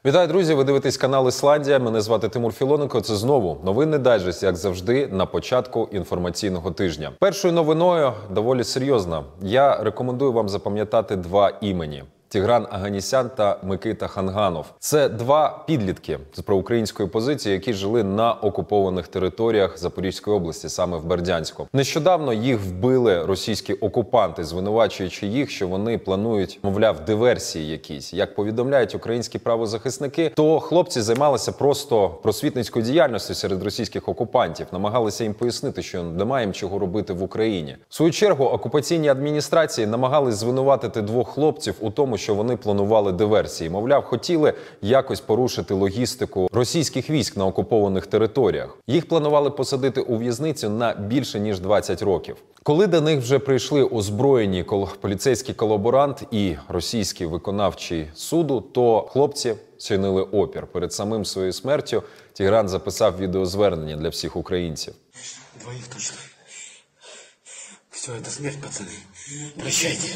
Вітаю, друзі! Ви дивитесь канал Ісландія. Мене звати Тимур Філоненко. Це знову новинний дайджест, як завжди, на початку інформаційного тижня. Першою новиною доволі серйозна. Я рекомендую вам запам'ятати два імені. Тігран Оганесян та Микита Ханганов. Це два підлітки з проукраїнської позиції, які жили на окупованих територіях Запорізької області, саме в Бердянську. Нещодавно їх вбили російські окупанти, звинувачуючи їх, що вони планують, мовляв, диверсії якісь. Як повідомляють українські правозахисники, то хлопці займалися просто просвітницькою діяльністю серед російських окупантів, намагалися їм пояснити, що немає їм чого робити в Україні. В свою чергу, окупаційні адміністрації намагались звинуватити двох хлопців у тому, що вони планували диверсії. Мовляв, хотіли якось порушити логістику російських військ на окупованих територіях. Їх планували посадити у в'язницю на більше ніж 20 років. Коли до них вже прийшли озброєні поліцейський колаборант і російський виконавчий суду, то хлопці чинили опір. Перед самим своєю смертю Тігран записав відеозвернення для всіх українців. Двоих точно. Все, это смерть, пацаны. Прощайте.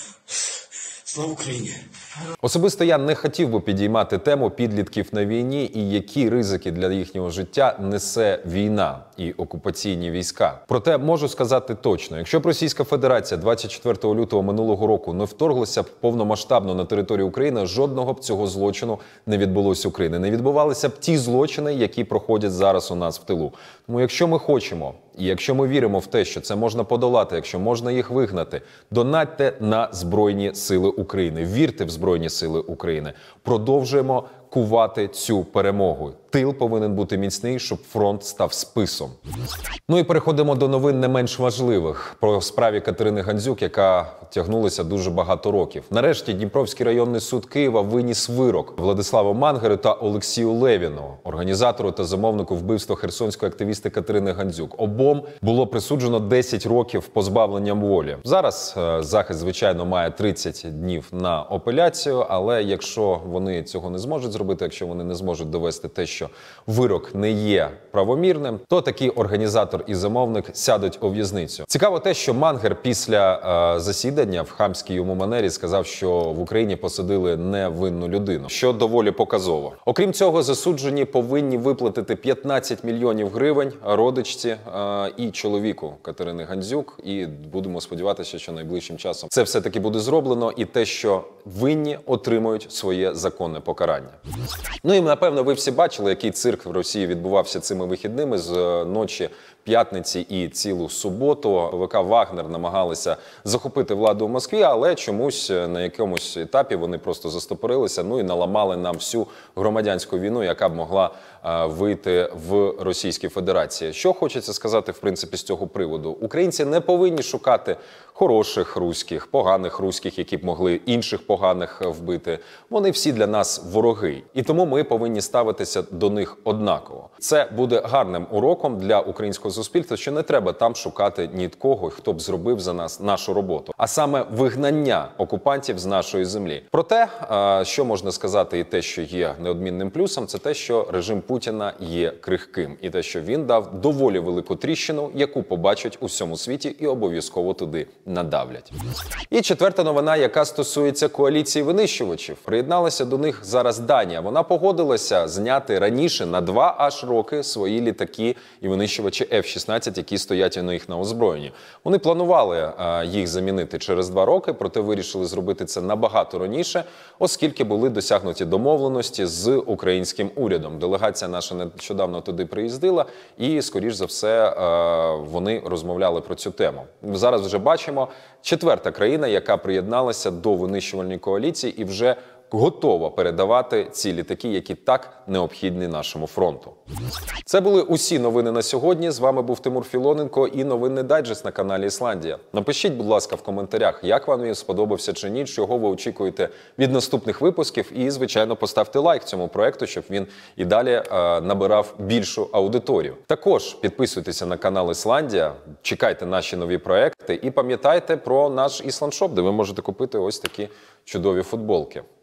Слава Україні! Особисто я не хотів би підіймати тему підлітків на війні і які ризики для їхнього життя несе війна і окупаційні війська. Проте можу сказати точно, якщо б Російська Федерація 24 лютого минулого року не вторглася б повномасштабно на територію України, жодного б цього злочину не відбулося в Україні. Не відбувалися б ті злочини, які проходять зараз у нас в тилу. Тому якщо ми хочемо, і якщо ми віримо в те, що це можна подолати, якщо можна їх вигнати, донатьте на Збройні Сили України. Вірте в Збройні Сили України. Продовжуємо кувати цю перемогу. Тил повинен бути міцний, щоб фронт став списом. Ну і переходимо до новин не менш важливих. Про справі Катерини Гандзюк, яка тягнулася дуже багато років. Нарешті Дніпровський районний суд Києва виніс вирок Владиславу Мангеру та Олексію Левіну, організатору та замовнику вбивства херсонської активістки Катерини Гандзюк. Обом було присуджено 10 років позбавленням волі. Зараз захист, звичайно, має 30 днів на апеляцію, але якщо вони цього не зможуть зробити, якщо вони не зможуть довести те, що вирок не є правомірним, то такий організатор і замовник сядуть у в'язницю. Цікаво те, що Мангер після засідання в хамській йому манері сказав, що в Україні посадили невинну людину, що доволі показово. Окрім цього, засуджені повинні виплатити 15 мільйонів гривень родичці і чоловіку Катерини Гандзюк. І будемо сподіватися, що найближчим часом це все-таки буде зроблено, і те, що винні отримують своє законне покарання. Ну і, напевно, ви всі бачили, який цирк в Росії відбувався цими вихідними з ночі п'ятниці і цілу суботу. ВК «Вагнер» намагалися захопити владу в Москві, але чомусь на якомусь етапі вони просто застопорилися, ну і наламали нам всю громадянську війну, яка б могла вийти в Російській Федерації. Що хочеться сказати, в принципі, з цього приводу? Українці не повинні шукати хороших руських, поганих руських, які б могли інших поганих вбити. Вони всі для нас вороги. І тому ми повинні ставитися до них однаково. Це буде гарним уроком для українського суспільства, що не треба там шукати ні кого, хто б зробив за нас нашу роботу. А саме вигнання окупантів з нашої землі. Проте, що можна сказати і те, що є неодмінним плюсом, це те, що режим Путіна є крихким. І те, що він дав доволі велику тріщину, яку побачать у всьому світі і обов'язково туди надавлять. І четверта новина, яка стосується коаліції винищувачів. Приєдналася до них зараз Данія. Вона погодилася зняти раніше на 2 аж роки свої літаки і винищувачі F-16, які стоять на їх на озброєнні. Вони планували їх замінити через 2 роки, проте вирішили зробити це набагато раніше, оскільки були досягнуті домовленості з українським урядом. Делегація наша нещодавно туди приїздила і, скоріш за все, вони розмовляли про цю тему. Зараз вже бачимо, 4-та країна, яка приєдналася до винищувальної коаліції і вже готова передавати ці літаки, які так необхідні нашому фронту. Це були усі новини на сьогодні. З вами був Тимур Філоненко і новинний дайджест на каналі Ісландія. Напишіть, будь ласка, в коментарях, як вам він сподобався чи ні, чого ви очікуєте від наступних випусків. І, звичайно, поставте лайк цьому проекту, щоб він і далі набирав більшу аудиторію. Також підписуйтеся на канал Ісландія, чекайте наші нові проекти і пам'ятайте про наш Ісландшоп, де ви можете купити ось такі чудові футболки.